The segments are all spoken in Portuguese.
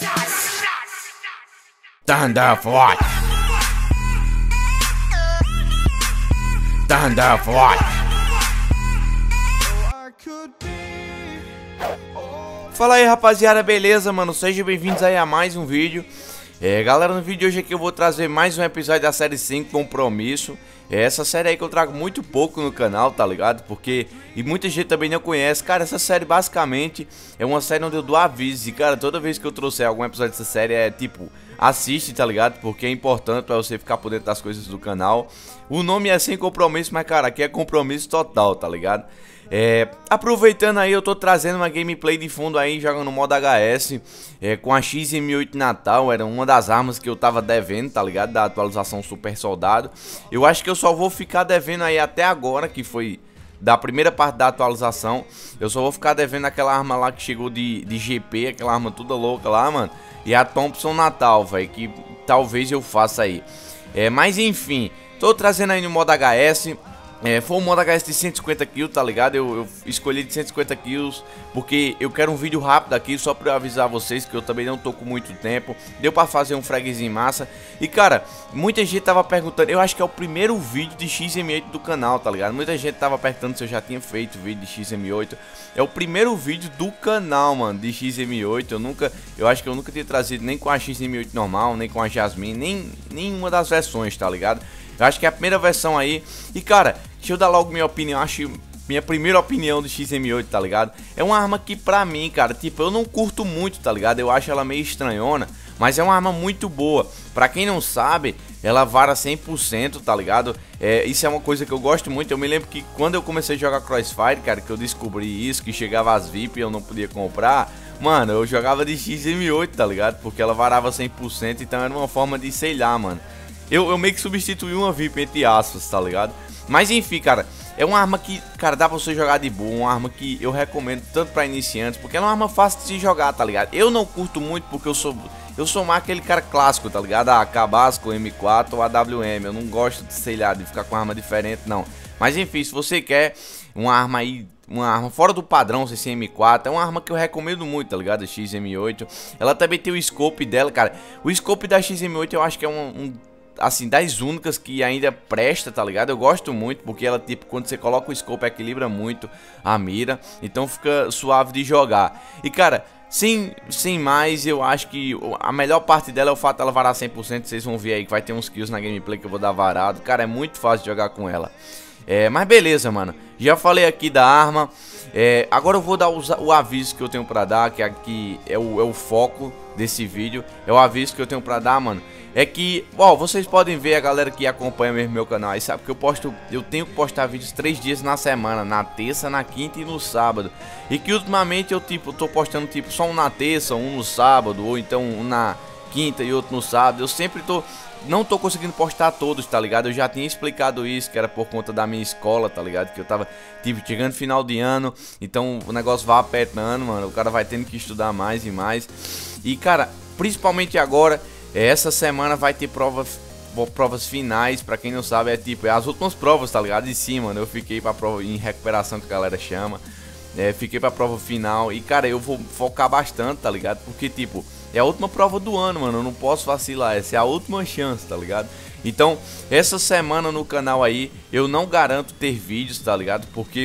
Thunder Force. Thunder Force. Fala aí, rapaziada, beleza, mano? Sejam bem-vindos aí a mais um vídeo. Galera, no vídeo de hoje aqui eu vou trazer mais um episódio da série 5, Compromisso. Essa série aí que eu trago muito pouco no canal, tá ligado? Porque, e muita gente também não conhece. Cara, essa série basicamente é uma série onde eu dou aviso. E cara, toda vez que eu trouxer algum episódio dessa série é tipo, assiste, tá ligado? Porque é importante pra você ficar por dentro das coisas do canal. O nome é Sem Compromisso, mas cara, aqui é compromisso total, tá ligado? Aproveitando aí, eu tô trazendo uma gameplay de fundo aí, jogando no modo HS, com a XM8 Natal. Era uma das armas que eu tava devendo, tá ligado? Da atualização Super Soldado. Eu acho que eu só vou ficar devendo aí até agora, que foi da primeira parte da atualização. Eu só vou ficar devendo aquela arma lá que chegou de GP, aquela arma toda louca lá, mano. E a Thompson Natal, velho, que talvez eu faça aí. Mas enfim, tô trazendo aí no modo HS. Foi um modo HS de 150 kills, tá ligado? Eu escolhi de 150 kills porque eu quero um vídeo rápido aqui, só pra eu avisar vocês que eu também não tô com muito tempo. Deu pra fazer um fragzinho massa. E cara, muita gente tava perguntando, eu acho que é o primeiro vídeo de XM8 do canal, tá ligado? Muita gente tava perguntando se eu já tinha feito vídeo de XM8. É o primeiro vídeo do canal, mano, de XM8. Eu acho que eu nunca tinha trazido nem com a XM8 normal, nem com a Jasmine, nenhuma das versões, tá ligado? Eu acho que é a primeira versão aí. E cara, deixa eu dar logo minha opinião. Acho minha primeira opinião do XM8, tá ligado? É uma arma que pra mim, cara, tipo, eu não curto muito, tá ligado? Eu acho ela meio estranhona, mas é uma arma muito boa. Pra quem não sabe, ela vara 100%, tá ligado? Isso é uma coisa que eu gosto muito. Eu me lembro que quando eu comecei a jogar Crossfire, cara, que eu descobri isso, que chegava as VIP e eu não podia comprar. Mano, eu jogava de XM8, tá ligado? Porque ela varava 100%, então era uma forma de, sei lá, mano. Eu meio que substituí uma VIP entre aspas, tá ligado? Mas enfim, cara, é uma arma que, cara, dá pra você jogar de boa. Uma arma que eu recomendo tanto pra iniciantes, porque é uma arma fácil de se jogar, tá ligado? Eu não curto muito porque eu sou mais aquele cara clássico, tá ligado? A AK básico, M4 ou AWM. Eu não gosto de, sei lá, de ficar com arma diferente, não. Mas enfim, se você quer uma arma aí, uma arma fora do padrão, sem ser M4, é uma arma que eu recomendo muito, tá ligado? A XM8. Ela também tem o scope dela, cara. O scope da XM8 eu acho que é assim, das únicas que ainda presta, tá ligado? Eu gosto muito, porque ela, tipo, quando você coloca o scope, equilibra muito a mira, então fica suave de jogar. E, cara, sem mais, eu acho que a melhor parte dela é o fato dela varar 100%, vocês vão ver aí que vai ter uns kills na gameplay que eu vou dar varado. Cara, é muito fácil de jogar com ela. Mas beleza, mano, já falei aqui da arma. Agora eu vou dar o aviso que eu tenho pra dar, que aqui é o foco desse vídeo. É o aviso que eu tenho pra dar, mano. É que, ó, vocês podem ver, a galera que acompanha mesmo meu canal aí sabe que eu tenho que postar vídeos 3 dias na semana, na terça, na quinta e no sábado. E que ultimamente eu tô postando tipo só um na terça, um no sábado, ou então um na quinta e outro no sábado. Eu sempre não tô conseguindo postar todos, tá ligado? Eu já tinha explicado isso, que era por conta da minha escola, tá ligado? Que eu tava, tipo, chegando final de ano, então o negócio vai apertando, mano. O cara vai tendo que estudar mais e mais. E, cara, principalmente agora, essa semana vai ter provas finais. Pra quem não sabe, é tipo, as últimas provas, tá ligado? E sim, mano, eu fiquei pra prova em recuperação, que a galera chama. Fiquei pra prova final. E, cara, eu vou focar bastante, tá ligado? Porque, tipo, é a última prova do ano, mano. Eu não posso vacilar, essa é a última chance, tá ligado? Então, essa semana no canal aí, eu não garanto ter vídeos, tá ligado? Porque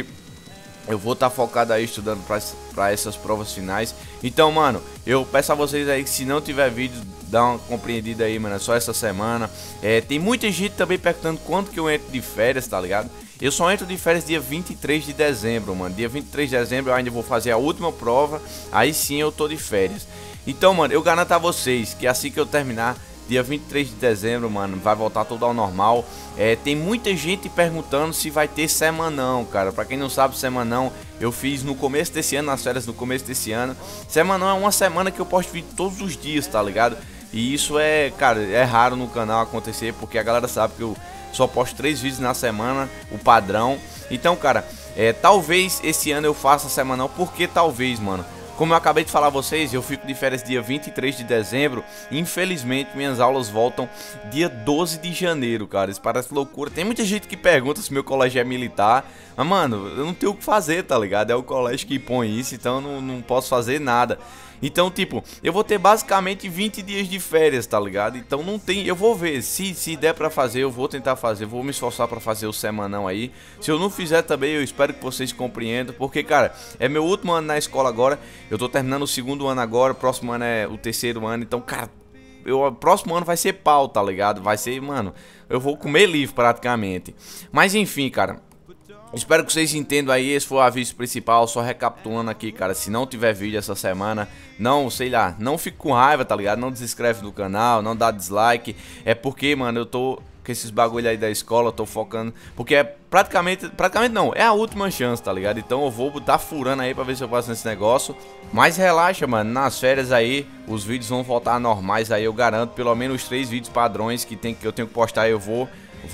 eu vou estar focado aí estudando pra essas provas finais. Então, mano, eu peço a vocês aí que se não tiver vídeo, dá uma compreendida aí, mano. É só essa semana. Tem muita gente também perguntando quando que eu entro de férias, tá ligado? Eu só entro de férias dia 23 de dezembro, mano. Dia 23 de dezembro eu ainda vou fazer a última prova. Aí sim eu tô de férias. Então, mano, eu garanto a vocês que assim que eu terminar, dia 23 de dezembro, mano, vai voltar tudo ao normal. Tem muita gente perguntando se vai ter semanão, cara. Pra quem não sabe, semanão eu fiz no começo desse ano, nas férias no começo desse ano. Semanão é uma semana que eu posto vídeo todos os dias, tá ligado? E isso cara, é raro no canal acontecer, porque a galera sabe que eu só posto 3 vídeos na semana, o padrão. Então, cara, talvez esse ano eu faça semanal, porque talvez, mano, como eu acabei de falar a vocês, eu fico de férias dia 23 de dezembro. Infelizmente, minhas aulas voltam dia 12 de janeiro, cara. Isso parece loucura. Tem muita gente que pergunta se meu colégio é militar. Mas, mano, eu não tenho o que fazer, tá ligado? É o colégio que põe isso, então eu não posso fazer nada. Então, tipo, eu vou ter basicamente 20 dias de férias, tá ligado? Então não tem, eu vou ver, se der pra fazer, eu vou tentar fazer, vou me esforçar pra fazer o semanão aí. Se eu não fizer também, eu espero que vocês compreendam, porque, cara, é meu último ano na escola agora, eu tô terminando o segundo ano agora, o próximo ano é o terceiro ano, então, cara, o próximo ano vai ser pau, tá ligado? Vai ser, mano, eu vou comer livre praticamente. Mas enfim, cara, espero que vocês entendam aí, esse foi o aviso principal, só recapitulando aqui, cara, se não tiver vídeo essa semana, não, sei lá, não fique com raiva, tá ligado? Não desinscreve no canal, não dá dislike, é porque, mano, eu tô com esses bagulho aí da escola, eu tô focando, porque é praticamente não, é a última chance, tá ligado? Então eu vou botar furando aí pra ver se eu faço esse negócio, mas relaxa, mano, nas férias aí, os vídeos vão voltar normais aí, eu garanto, pelo menos 3 vídeos padrões que eu tenho que postar, eu vou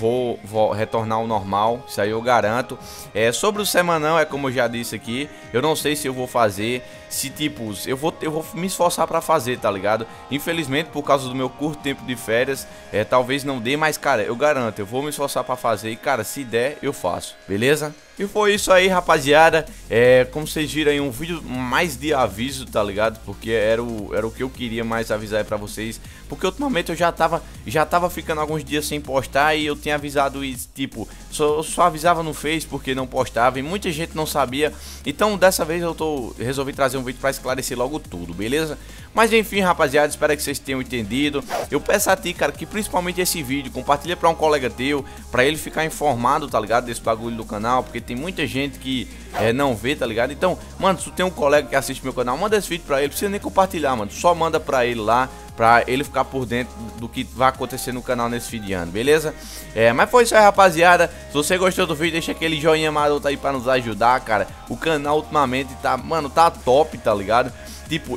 retornar ao normal, isso aí eu garanto. Sobre o semanão, é como eu já disse aqui, eu não sei se eu vou fazer, se tipo, eu vou me esforçar pra fazer, tá ligado? Infelizmente, por causa do meu curto tempo de férias, talvez não dê, mas cara, eu garanto, eu vou me esforçar pra fazer e cara, se der, eu faço, beleza? E foi isso aí, rapaziada, como vocês viram aí, um vídeo mais de aviso, tá ligado? Porque era o que eu queria mais avisar aí pra vocês, porque ultimamente eu já tava ficando alguns dias sem postar e eu tinha avisado isso, tipo, só avisava no Face porque não postava e muita gente não sabia, então dessa vez eu resolvi trazer um vídeo pra esclarecer logo tudo, beleza? Mas enfim, rapaziada, espero que vocês tenham entendido. Eu peço a ti, cara, que principalmente esse vídeo compartilha pra um colega teu, pra ele ficar informado, tá ligado, desse bagulho do canal, porque tem muita gente que não vê, tá ligado? Então, mano, se tu tem um colega que assiste meu canal, manda esse vídeo pra ele, não precisa nem compartilhar, mano, só manda pra ele lá, pra ele ficar por dentro do que vai acontecer no canal nesse fim de ano, beleza? Mas foi isso aí, rapaziada. Se você gostou do vídeo, deixa aquele joinha maroto aí pra nos ajudar, cara. O canal ultimamente tá, mano, tá top, tá ligado? Tipo,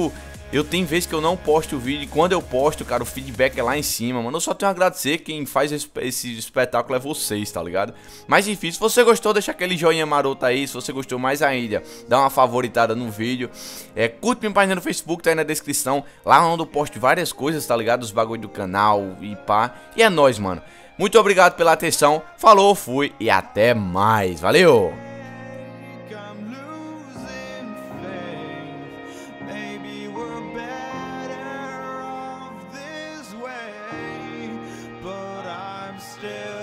eu tenho vezes que eu não posto o vídeo e quando eu posto, cara, o feedback é lá em cima, mano. Eu só tenho a agradecer, quem faz esse espetáculo é vocês, tá ligado? Mas enfim, se você gostou, deixa aquele joinha maroto aí. Se você gostou mais ainda, dá uma favoritada no vídeo. Curte minha página no Facebook, tá aí na descrição. Lá onde eu posto várias coisas, tá ligado? Os bagulho do canal e pá. E é nóis, mano. Muito obrigado pela atenção. Falou, fui e até mais. Valeu! Still